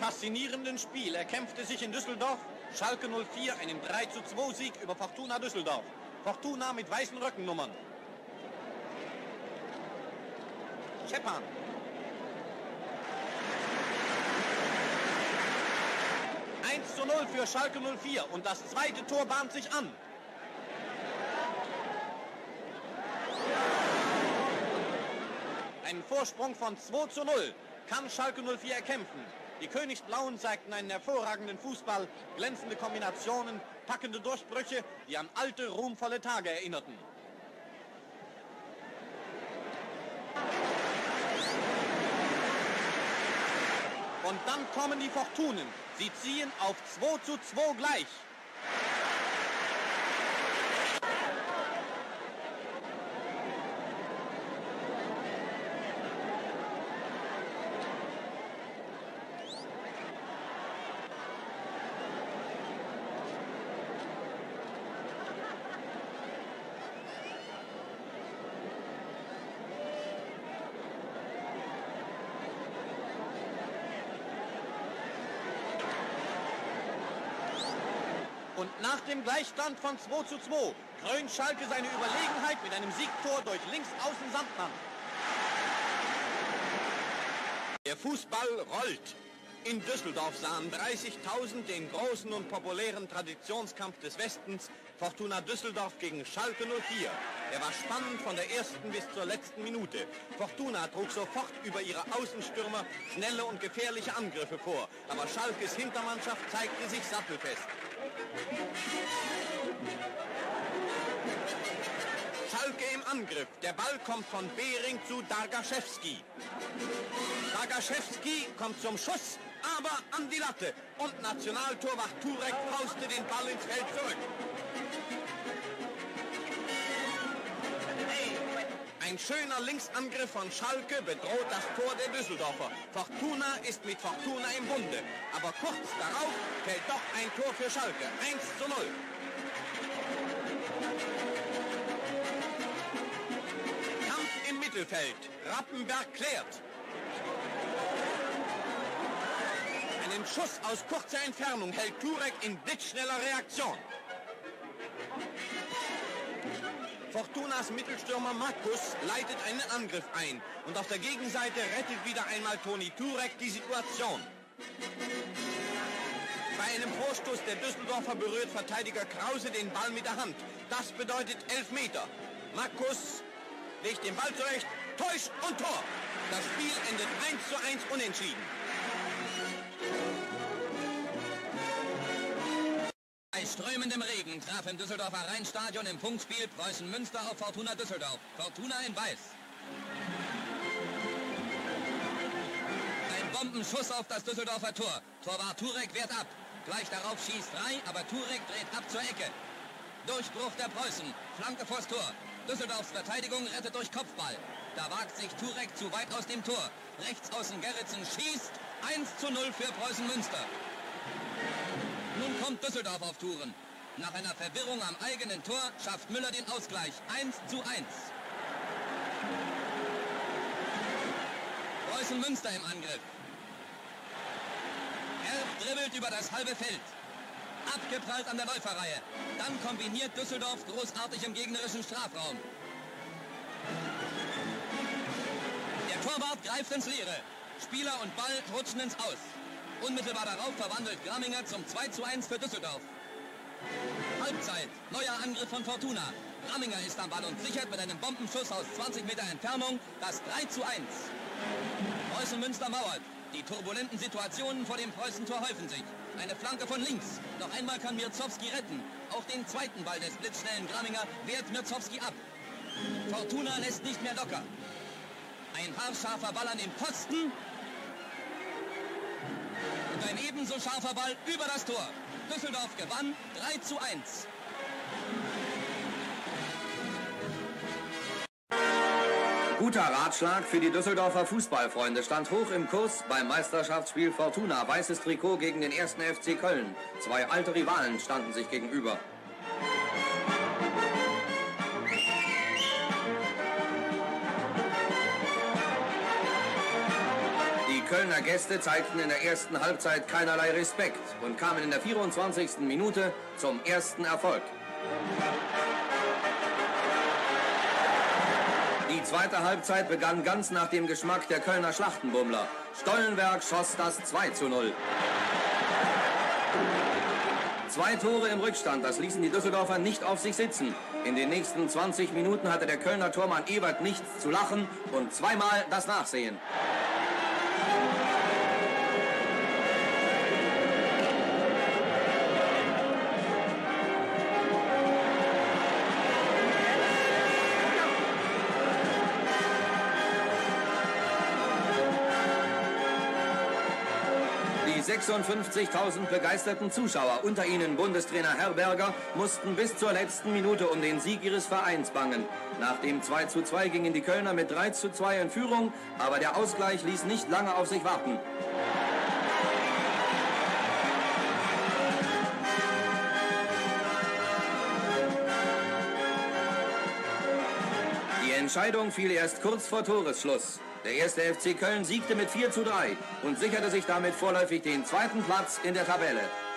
faszinierenden Spiel erkämpfte sich in Düsseldorf Schalke 04 einen 3:2 Sieg über Fortuna Düsseldorf. Fortuna mit weißen Rückennummern. Schepan. Eins zu 0 für Schalke 04 und das zweite Tor bahnt sich an. Einen Vorsprung von 2 zu 0 kann Schalke 04 erkämpfen. Die Königsblauen zeigten einen hervorragenden Fußball, glänzende Kombinationen, packende Durchbrüche, die an alte, ruhmvolle Tage erinnerten. Und dann kommen die Fortunen. Sie ziehen auf 2 zu 2 gleich. Und nach dem Gleichstand von 2 zu 2 krönt Schalke seine Überlegenheit mit einem Siegtor durch Linksaußen Sandmann. Der Fußball rollt. In Düsseldorf sahen 30.000 den großen und populären Traditionskampf des Westens, Fortuna Düsseldorf gegen Schalke 04. Er war spannend von der ersten bis zur letzten Minute. Fortuna trug sofort über ihre Außenstürmer schnelle und gefährliche Angriffe vor. Aber Schalkes Hintermannschaft zeigte sich sattelfest. Schalke im Angriff. Der Ball kommt von Behring zu Dargaschewski. Dargaschewski kommt zum Schuss, aber an die Latte. Und Nationaltorwart Turek pauste den Ball ins Feld zurück. Ein schöner Linksangriff von Schalke bedroht das Tor der Düsseldorfer. Fortuna ist mit Fortuna im Bunde. Aber kurz darauf fällt doch ein Tor für Schalke. 1 zu 0. Kampf im Mittelfeld. Rappenberg klärt. Einen Schuss aus kurzer Entfernung hält Turek in blitzschneller Reaktion. Fortunas Mittelstürmer Markus leitet einen Angriff ein. Und auf der Gegenseite rettet wieder einmal Toni Turek die Situation. Bei einem Vorstoß der Düsseldorfer berührt Verteidiger Krause den Ball mit der Hand. Das bedeutet Elfmeter. Markus legt den Ball zurecht, täuscht und Tor. Das Spiel endet 1 zu 1 unentschieden. Bei strömendem Regen traf im Düsseldorfer Rheinstadion im Punktspiel Preußen Münster auf Fortuna Düsseldorf. Fortuna in Weiß. Ein Bombenschuss auf das Düsseldorfer Tor. Torwart Turek wehrt ab. Gleich darauf schießt Frei, aber Turek dreht ab zur Ecke. Durchbruch der Preußen. Flanke vors Tor. Düsseldorfs Verteidigung rettet durch Kopfball. Da wagt sich Turek zu weit aus dem Tor. Rechts außen Gerritsen schießt. 1 zu 0 für Preußen Münster. Nun kommt Düsseldorf auf Touren. Nach einer Verwirrung am eigenen Tor schafft Müller den Ausgleich. 1 zu 1. Preußen Münster im Angriff. Er dribbelt über das halbe Feld. Abgeprallt an der Läuferreihe. Dann kombiniert Düsseldorf großartig im gegnerischen Strafraum. Der Torwart greift ins Leere. Spieler und Ball rutschen ins Aus. Unmittelbar darauf verwandelt Gramminger zum 2 zu 1 für Düsseldorf. Halbzeit. Neuer Angriff von Fortuna. Gramminger ist am Ball und sichert mit einem Bombenschuss aus 20 Meter Entfernung das 3 zu 1. Preußen Münster mauert. Die turbulenten Situationen vor dem Preußentor häufen sich. Eine Flanke von links. Noch einmal kann Mirzowski retten. Auch den zweiten Ball des blitzschnellen Gramminger wehrt Mirzowski ab. Fortuna lässt nicht mehr locker. Ein haarscharfer Ball an den Pfosten. Und ein ebenso scharfer Ball über das Tor. Düsseldorf gewann 3 zu 1. Guter Ratschlag für die Düsseldorfer Fußballfreunde stand hoch im Kurs beim Meisterschaftsspiel Fortuna. Weißes Trikot gegen den 1. FC Köln. Zwei alte Rivalen standen sich gegenüber. Die Kölner Gäste zeigten in der ersten Halbzeit keinerlei Respekt und kamen in der 24. Minute zum ersten Erfolg. Die zweite Halbzeit begann ganz nach dem Geschmack der Kölner Schlachtenbummler. Stollenberg schoss das 2:0. 2 Tore im Rückstand, das ließen die Düsseldorfer nicht auf sich sitzen. In den nächsten 20 Minuten hatte der Kölner Tormann Ebert nichts zu lachen und zweimal das Nachsehen. Die 56.000 begeisterten Zuschauer, unter ihnen Bundestrainer Herberger, mussten bis zur letzten Minute um den Sieg ihres Vereins bangen. Nach dem 2:2 gingen die Kölner mit 3:2 in Führung, aber der Ausgleich ließ nicht lange auf sich warten. Die Entscheidung fiel erst kurz vor Toresschluss. Der erste FC Köln siegte mit 4:3 und sicherte sich damit vorläufig den zweiten Platz in der Tabelle.